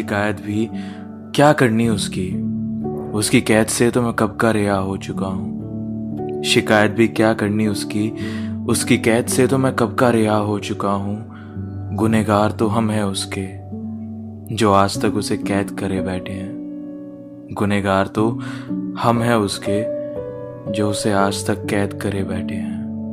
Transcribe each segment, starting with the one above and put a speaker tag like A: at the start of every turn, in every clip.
A: शिकायत भी क्या करनी उसकी कैद से तो मैं कब का रिहा हो चुका हूँ। शिकायत भी क्या करनी उसकी कैद से तो मैं कब का रिहा हो चुका हूँ। गुनहगार तो हम हैं उसके जो आज तक उसे कैद करे बैठे हैं। गुनहगार तो हम हैं उसके जो उसे आज तक कैद करे बैठे हैं।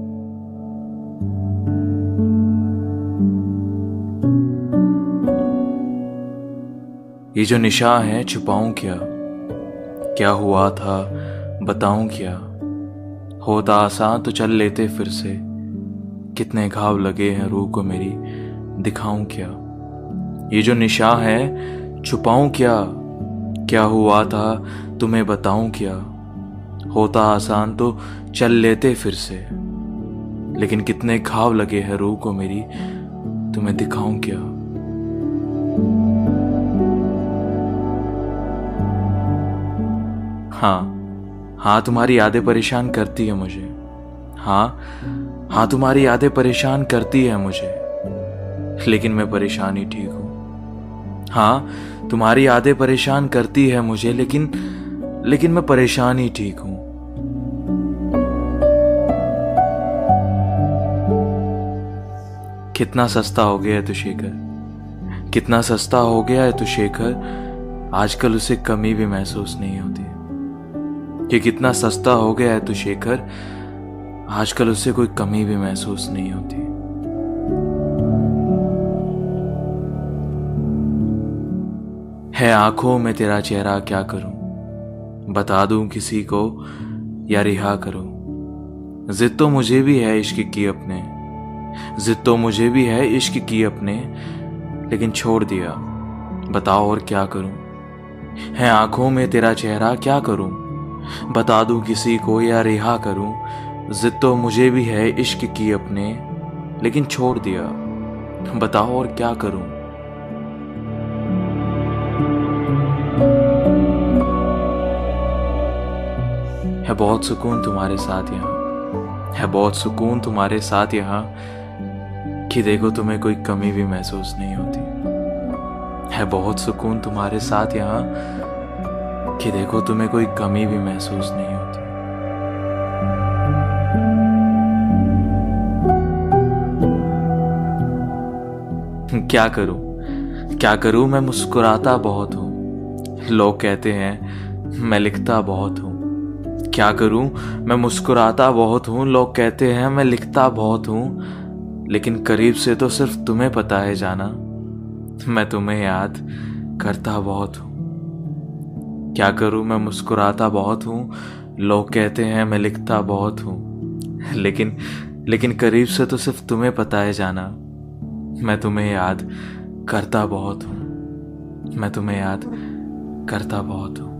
A: ये जो निशान है छुपाऊं क्या हुआ था बताऊं क्या। होता आसान तो चल लेते फिर से, कितने घाव लगे हैं रूह को मेरी दिखाऊं क्या। ये जो निशान है छुपाऊं क्या हुआ था तुम्हें बताऊं क्या। होता आसान तो चल लेते फिर से, लेकिन कितने घाव लगे हैं रूह को मेरी तुम्हें दिखाऊं क्या। हाँ तुम्हारी यादें परेशान करती है मुझे। हाँ तुम्हारी यादें परेशान करती है मुझे, लेकिन मैं परेशान ही ठीक हूँ। हाँ तुम्हारी यादें परेशान करती है मुझे, लेकिन मैं परेशान ही ठीक हूँ। कितना सस्ता हो गया है तू शेखर, कितना सस्ता हो गया है तू शेखर। आजकल उसे कमी भी महसूस नहीं होती। कि कितना सस्ता हो गया है तू शेखर, आजकल उसे कोई कमी भी महसूस नहीं होती। है आंखों में तेरा चेहरा क्या करूं, बता दूं किसी को या रिहा करूं। जिद तो मुझे भी है इश्क की अपने, जिद तो मुझे भी है इश्क की अपने, लेकिन छोड़ दिया बताओ और क्या करूं। है आंखों में तेरा चेहरा क्या करूं, बता दूं किसी को या रिहा करूं। जिद तो मुझे भी है इश्क की अपने, लेकिन छोड़ दिया बताओ और क्या करूं। है बहुत सुकून तुम्हारे साथ यहाँ, है बहुत सुकून तुम्हारे साथ यहाँ, कि देखो तुम्हें कोई कमी भी महसूस नहीं होती। है बहुत सुकून तुम्हारे साथ यहाँ, कि देखो तुम्हें कोई कमी भी महसूस नहीं होती। क्या करूं मैं मुस्कुराता बहुत हूं, लोग कहते हैं मैं लिखता बहुत हूं। क्या करूं मैं मुस्कुराता बहुत हूं, लोग कहते हैं मैं लिखता बहुत हूं, लेकिन करीब से तो सिर्फ तुम्हें पता है जाना, मैं तुम्हें याद करता बहुत हूं। क्या करूं मैं मुस्कुराता बहुत हूं, लोग कहते हैं मैं लिखता बहुत हूं, लेकिन करीब से तो सिर्फ तुम्हें पता है जाना, मैं तुम्हें याद करता बहुत हूं। मैं तुम्हें याद करता बहुत हूं।